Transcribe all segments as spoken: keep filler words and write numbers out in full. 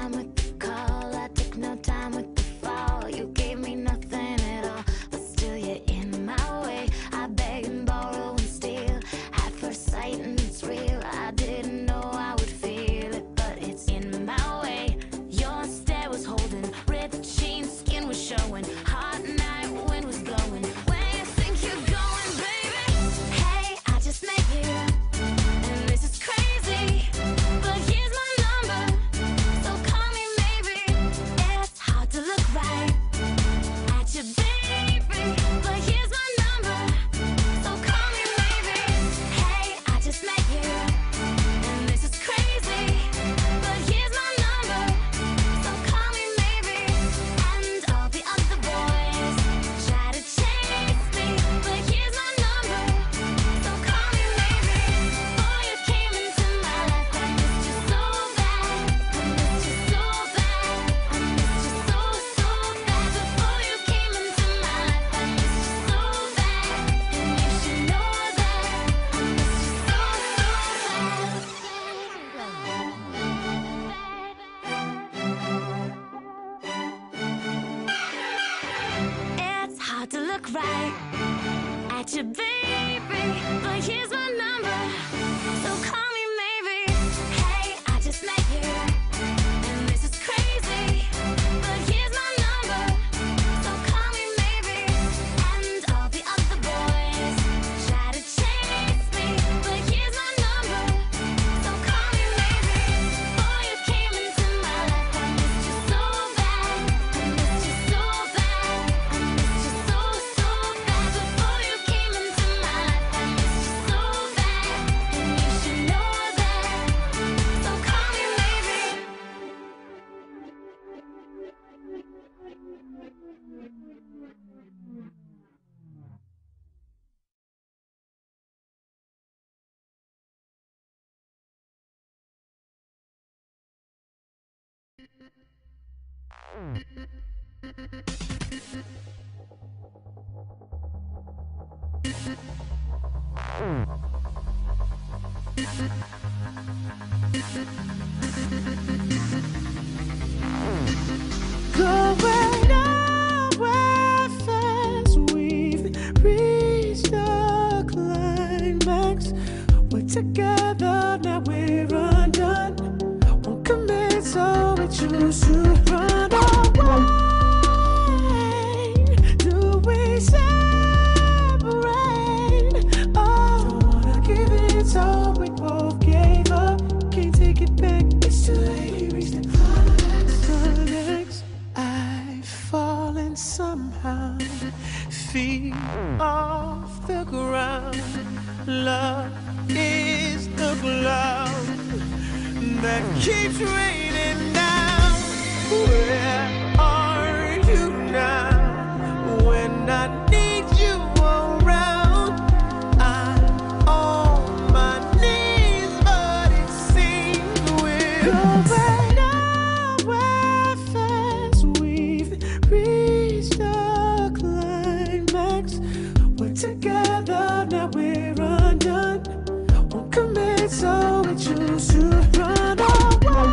time with the call, I took no time with the fall. You gave me nothing at all, but still you're in my way. I beg and borrow and steal at first sight, and it's real. I didn't know I would feel it, but it's in my way. Your stare was holding, ripped jeans, skin was showing, hot night wind was blowing. Where you think you're going, baby? Hey, I just met you, and this is crazy, but here's my number, so call me maybe. It's hard to look right at you, baby, but here's my number, so call me maybe. Hey, I just met you, and this is crazy, but here's my number, so call me maybe. And all the other boys try to chase me, but here's my number, so call me maybe. Before you came into my life, I missed you so bad, I missed you so bad, I missed you so, so bad. Before you came into my life, I missed you so bad, and you should know that I missed you so, so bad. It's hard to look right at you, baby, but here's my number, so call me maybe. Hey, I just met you, and this is crazy, but here's my number, so call me maybe. And all the other boys try to chase me, but here's my number, so call me maybe. Before you came into my life, I missed you so bad, I missed you so bad, I missed you so, so bad. Before you came into my life, I missed you so bad, and you should know that, so call me maybe. Going nowhere fast, we've reached the climax. We're together, now we're undone. Won't commit, so we choose to run away. Do we separate? Oh, don't wanna give it, so we both gave up. Can't take it back, it's too late, we reached the climax. I've fallen somehow, feet off the ground. Love is the cloud that keeps raining down. Where are you now? When I need you around, I'm on my knees, but it seems we're going nowhere fast. We've reached the climax. We're together, now we're undone. Won't commit, so we choose to run away.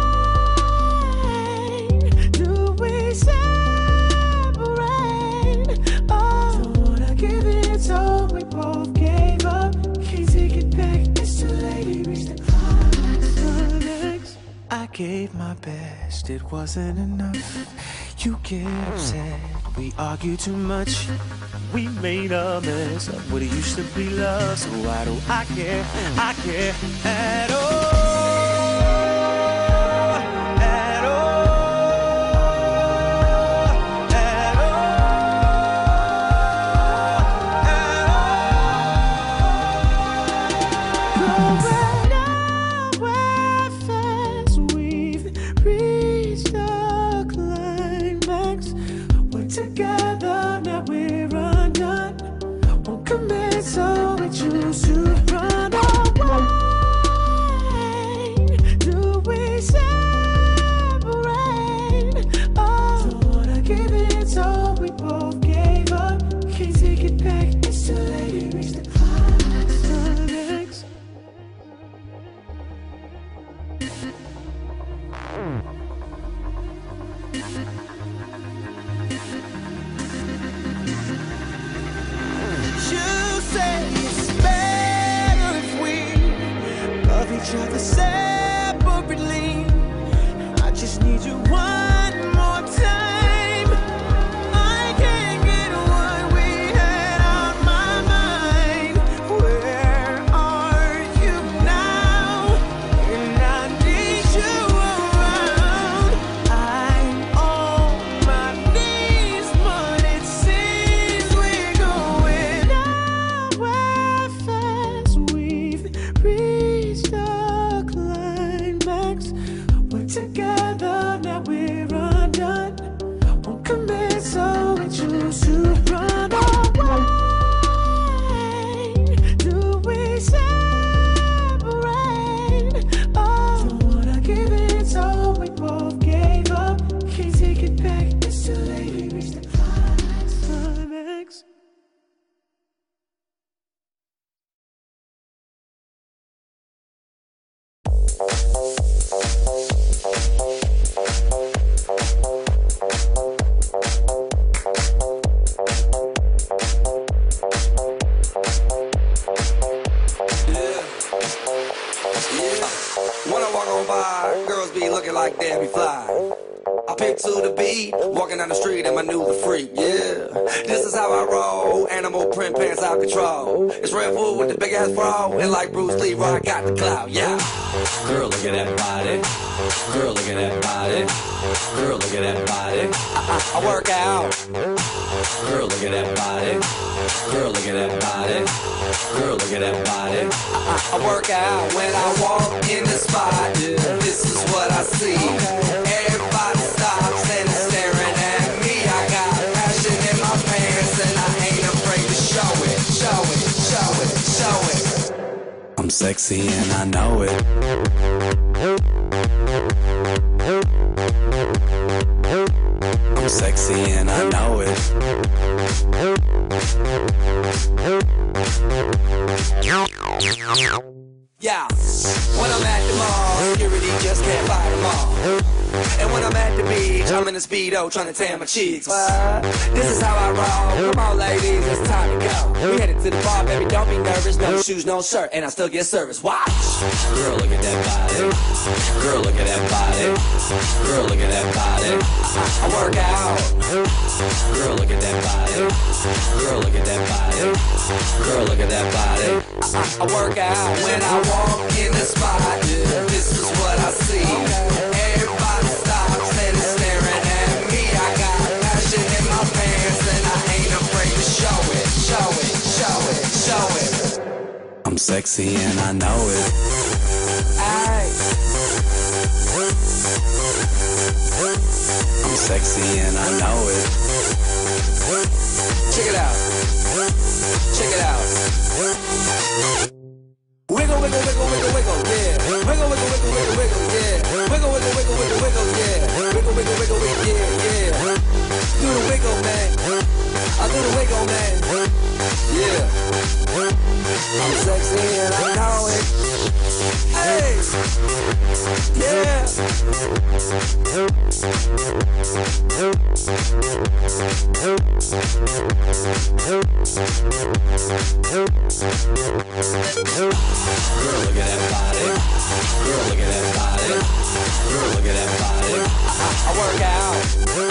Do we separate? Oh, don't wanna give it, so we both gave up. Can't take it back, it's too late, we reached the climax. I gave my best, it wasn't enough. You get upset, we argue too much. We made a mess of what it used to be love. So why do I care? I care at all. At all. At all. Going nowhere fast, we've reached the climax. We're together, now we're undone. Won't commit, so we choose to run away. Do we separate? Oh, don't wanna give it, so we both gave up. Can't take it back, it's too late, we reached the climax. When I walk on by, girls be looking like Debbie Fly. I pick to the beat, walking down the street in my new the freak, yeah. This is how I roll, animal print pants out control. It's Red Bull with the big ass bra, and like Bruce Lee, I got the clout, yeah. Girl, look at that body. Girl, look at that body. Girl, look at that body. I, I, I work out. Girl, look at that body. Girl, look at that body. Girl, look at that body. I, I, I work out when I walk in the spot. This is what I see. Everybody stops and is staring at me. I got passion in my pants and I ain't afraid to show it, show it, show it, show it. I'm sexy and I know it. I'm sexy and I know it. Yeah, when I'm at the mall, security just can't fight them all. And when I'm at the beach, I'm in a Speedo trying to tan my cheeks. What? This is how I roll. Come on, ladies, it's time to go. We headed to the bar, baby, don't be nervous. No shoes, no shirt, and I still get service. Watch. Girl, look at that body. Girl, look at that body. Girl, look at that body. I, I work out. Girl, look at that body. Girl, look at that body. Girl, look at that body. I, I, I work out when I walk in the spot. This is what I see. Everybody stops and is staring at me. I got passion in my pants and I ain't afraid to show it, show it, show it, show it. I'm sexy and I know it. Aye. I'm sexy and I know it. Check it out. Check it out. Wiggle, wiggle, wiggle, wiggle, wiggle, yeah. Wiggle, wiggle, wiggle, wiggle, wiggle, yeah. Wiggle, wiggle, wiggle, wiggle, wiggle, yeah. Wiggle, wiggle, wiggle, wiggle, yeah, yeah. Do the wiggle, man. I do the wiggle, man. Yeah. I'm sexy and I know it. Hey. Yeah. Girl, look at that body. Girl, look at that body. Girl, look at that body. I, I, I work out.